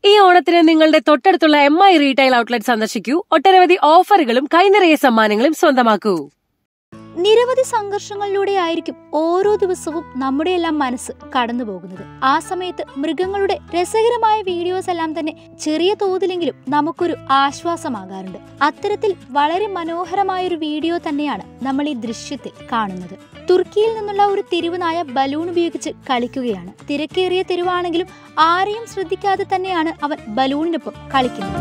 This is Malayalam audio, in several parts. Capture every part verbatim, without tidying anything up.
ഈ ഓണത്തിന് നിങ്ങളുടെ തൊട്ടടുത്തുള്ള എം ഐ റീറ്റെയിൽ ഔട്ട്ലെറ്റ് സന്ദർശിക്കൂ. ഒട്ടനവധി ഓഫറുകളും കൈനിറയ സമ്മാനങ്ങളും സ്വന്തമാക്കൂ. നിരവധി സംഘർഷങ്ങളിലൂടെയായിരിക്കും ഓരോ ദിവസവും നമ്മുടെ എല്ലാം മനസ്സ് കടന്നു പോകുന്നത്. ആ സമയത്ത് മൃഗങ്ങളുടെ രസകരമായ വീഡിയോസ് എല്ലാം തന്നെ ചെറിയ തോതിലെങ്കിലും നമുക്കൊരു ആശ്വാസമാകാറുണ്ട്. അത്തരത്തിൽ വളരെ മനോഹരമായൊരു വീഡിയോ തന്നെയാണ് നമ്മൾ ഈ ദൃശ്യത്തിൽ കാണുന്നത്. തുർക്കിയിൽ നിന്നുള്ള ഒരു തെരുവ് നായ ബലൂൺ ഉപയോഗിച്ച് കളിക്കുകയാണ്. തിരക്കേറിയ തെരുവാണെങ്കിലും ആരെയും ശ്രദ്ധിക്കാതെ തന്നെയാണ് അവൻ ബലൂണിനൊപ്പം കളിക്കുന്നത്.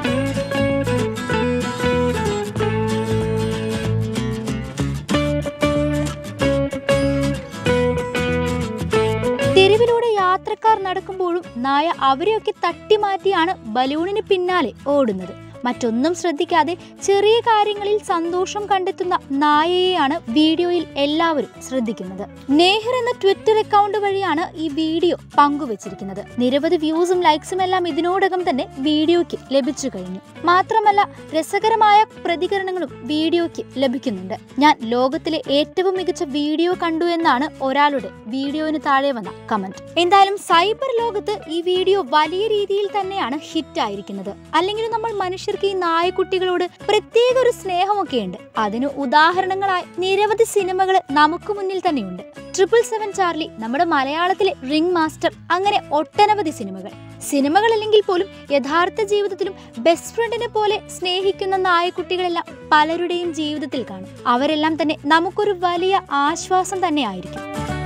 തെരുവിലൂടെ യാത്രക്കാർ നടക്കുമ്പോഴും നായ അവരെയൊക്കെ തട്ടിമാറ്റിയാണ് ബലൂണിന് പിന്നാലെ ഓടുന്നത്. മറ്റൊന്നും ശ്രദ്ധിക്കാതെ ചെറിയ കാര്യങ്ങളിൽ സന്തോഷം കണ്ടെത്തുന്ന നായയെയാണ് വീഡിയോയിൽ എല്ലാവരും ശ്രദ്ധിക്കുന്നത്. നേഹർ എന്ന ട്വിറ്റർ അക്കൗണ്ട് വഴിയാണ് ഈ വീഡിയോ പങ്കുവച്ചിരിക്കുന്നത്. നിരവധി വ്യൂസും ലൈക്സും എല്ലാം ഇതിനോടകം തന്നെ വീഡിയോയ്ക്ക് ലഭിച്ചു കഴിഞ്ഞു. മാത്രമല്ല രസകരമായ പ്രതികരണങ്ങളും വീഡിയോയ്ക്ക് ലഭിക്കുന്നുണ്ട്. ഞാൻ ലോകത്തിലെ ഏറ്റവും മികച്ച വീഡിയോ കണ്ടു എന്നാണ് ഒരാളുടെ വീഡിയോന് താഴെ വന്ന കമന്റ്. എന്തായാലും സൈബർ ലോകത്ത് ഈ വീഡിയോ വലിയ രീതിയിൽ തന്നെയാണ് ഹിറ്റ് ആയിരിക്കുന്നത്. അല്ലെങ്കിൽ നമ്മൾ മനുഷ്യർക്ക് ഈ നായക്കുട്ടികളോട് പ്രത്യേക ഒരു സ്നേഹമൊക്കെ ഉണ്ട്. അതിന് ഉദാഹരണങ്ങളായി നിരവധി സിനിമകൾ നമുക്ക് മുന്നിൽ തന്നെയുണ്ട്. ട്രിപ്പിൾ സെവൻ ചാർലി, നമ്മുടെ മലയാളത്തിലെ റിംഗ് മാസ്റ്റർ, അങ്ങനെ ഒട്ടനവധി സിനിമകൾ. സിനിമകളല്ലെങ്കിൽ പോലും യഥാർത്ഥ ജീവിതത്തിലും ബെസ്റ്റ് ഫ്രണ്ടിനെ പോലെ സ്നേഹിക്കുന്ന നായക്കുട്ടികളെല്ലാം പലരുടെയും ജീവിതത്തിൽ കാണും. അവരെല്ലാം തന്നെ നമുക്കൊരു വലിയ ആശ്വാസം തന്നെ ആയിരിക്കും.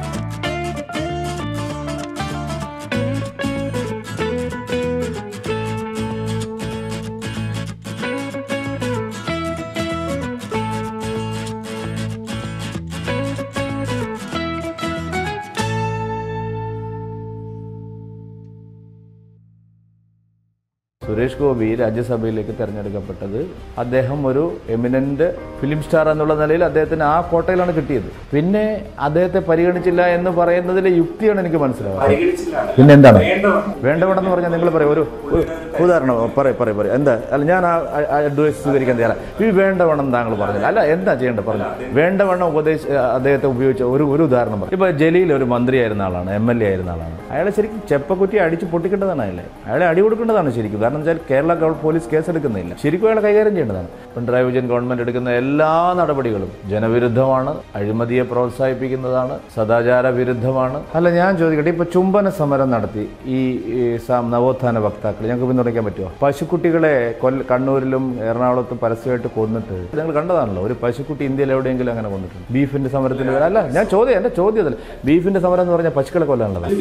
സുരേഷ് ഗോപി രാജ്യസഭയിലേക്ക് തെരഞ്ഞെടുക്കപ്പെട്ടത് അദ്ദേഹം ഒരു എമിനന്റ് ഫിലിം സ്റ്റാർ എന്നുള്ള നിലയിൽ അദ്ദേഹത്തിന് ആ കോട്ടയിലാണ് കിട്ടിയത്. പിന്നെ അദ്ദേഹത്തെ പരിഗണിച്ചില്ല എന്ന് പറയുന്നതിലെ യുക്തിയാണ് എനിക്ക് മനസ്സിലാവുന്നത്. പിന്നെ എന്താണ് വേണ്ടവണ്ണം എന്ന് പറഞ്ഞാൽ നിങ്ങൾ പറയും ഒരു ഉദാഹരണം പറയും പറയും പറയും എന്താ അല്ല ഞാൻ ആ അഡ്വൈസ് സ്വീകരിക്കാൻ തയ്യാറാണ്. ഈ വേണ്ടവണ്ണം താങ്കൾ പറഞ്ഞത് അല്ല എന്താ ചെയ്യേണ്ടത് പറഞ്ഞു വേണ്ടവണ്ണം ഉപദേശ അദ്ദേഹത്തെ ഉപയോഗിച്ച ഒരു ഒരു ഉദാഹരണം പറയും. ഇപ്പൊ ജലീൽ ഒരു മന്ത്രിയായിരുന്ന ആളാണ്, എം എൽ എ ആയിരുന്ന ആളാണ്. അയാളെ ശരിക്കും ചെപ്പക്കുറ്റി അടിച്ച് പൊട്ടിക്കേണ്ടതാണ്. അയാളെ അയാളെ അടി കൊടുക്കേണ്ടതാണ് ശരിക്കും. കാരണം കേരള പോലീസ് കേസെടുക്കുന്നില്ല, ശരിക്കും അയാളെ കൈകാര്യം ചെയ്യേണ്ടതാണ്. പിണറായി വിജയൻ ഗവൺമെന്റ് എടുക്കുന്ന എല്ലാ നടപടികളും ജനവിരുദ്ധമാണ്, അഴിമതിയെ പ്രോത്സാഹിപ്പിക്കുന്നതാണ്, സദാചാര വിരുദ്ധമാണ്. അല്ല ഞാൻ ചോദിക്കട്ടെ, ഇപ്പൊ ചുംബന സമരം നടത്തി ഈ നവോത്ഥാന വക്താക്കൾ ഞങ്ങൾക്ക് പിന്തുണയ്ക്കാൻ പറ്റുമോ? പശുക്കുട്ടികളെ കൊല്ല കണ്ണൂരിലും എറണാകുളത്തും പരസ്യമായിട്ട് കൊന്നിട്ട് നിങ്ങൾ കണ്ടതാണല്ലോ. ഒരു പശുക്കുട്ടി ഇന്ത്യയിൽ എവിടെയെങ്കിലും അങ്ങനെ കൊന്നിട്ടുണ്ട്? ബീഫിന്റെ സമരത്തിന്റെ പേര് അല്ല ഞാൻ ചോദ്യം എന്റെ ചോദ്യമല്ല. ബീഫിന്റെ സമരം എന്ന് പറഞ്ഞാൽ പശുക്കളെ കൊല്ലാനുള്ളതാണ്.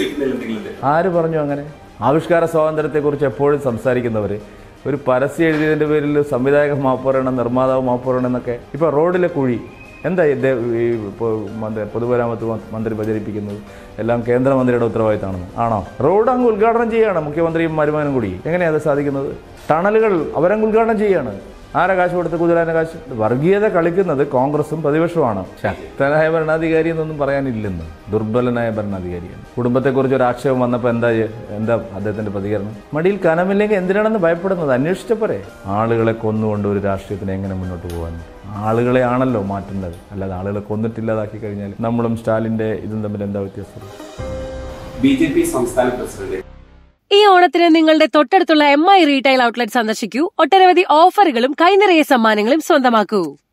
ആര് പറഞ്ഞു അങ്ങനെ? ആവിഷ്കാര സ്വാതന്ത്ര്യത്തെക്കുറിച്ച് എപ്പോഴും സംസാരിക്കുന്നവർ ഒരു പരസ്യം എഴുതിയതിൻ്റെ പേരിൽ സംവിധായകൻ മാപ്പ് പറയണം, നിർമ്മാതാവ് മാപ്പ് പറയണം എന്നൊക്കെ. ഇപ്പോൾ റോഡിലെ കുഴി എന്താ ഈ പൊതുമരാമത്ത് മന്ത്രി പ്രചരിപ്പിക്കുന്നത്? എല്ലാം കേന്ദ്രമന്ത്രിയുടെ ഉത്തരവാദിത്തമാണെന്ന് ആണോ? റോഡ് അങ്ങ് ഉദ്ഘാടനം ചെയ്യുകയാണ് മുഖ്യമന്ത്രിയും മരുമാനും കൂടി. എങ്ങനെയാണ് അത് സാധിക്കുന്നത്? ടണലുകൾ അവരങ്ങ് ഉദ്ഘാടനം ചെയ്യുകയാണ്. ആരെ കാശ് കൊടുത്ത്? കുതിരാന കാശ്. വർഗീയത കളിക്കുന്നത് കോൺഗ്രസും പ്രതിപക്ഷവുമാണ്. ശക്തനായ ഭരണാധികാരി എന്നൊന്നും പറയാനില്ലെന്ന്, ദുർബലനായ ഭരണാധികാരിയാണ്. കുടുംബത്തെക്കുറിച്ച് ഒരു ആക്ഷേപം വന്നപ്പോൾ എന്താ എന്താ അദ്ദേഹത്തിന്റെ പ്രതികരണം? മടിയിൽ കനമില്ലെങ്കിൽ എന്തിനാണെന്ന് ഭയപ്പെടുന്നത്? അന്വേഷിച്ചപ്പോരെ. ആളുകളെ കൊന്നുകൊണ്ട് ഒരു രാഷ്ട്രീയത്തിന് എങ്ങനെ മുന്നോട്ട് പോകാൻ? ആളുകളെ ആണല്ലോ മാറ്റേണ്ടത്, അല്ലാതെ ആളുകളെ കൊന്നിട്ടില്ലാതാക്കി കഴിഞ്ഞാൽ നമ്മളും സ്റ്റാലിന്റെ ഇതും തമ്മിൽ എന്താ വ്യത്യാസം? ബി ജെ പി സംസ്ഥാന പ്രസിഡന്റ് ഈ ഓണത്തിന് നിങ്ങളുടെ തൊട്ടടുത്തുള്ള എം ഐ റീറ്റെയിൽ ഔട്ട്ലെറ്റ് സന്ദർശിക്കൂ. ഒട്ടനവധി ഓഫറുകളും കൈനിറയ സമ്മാനങ്ങളും സ്വന്തമാക്കൂ.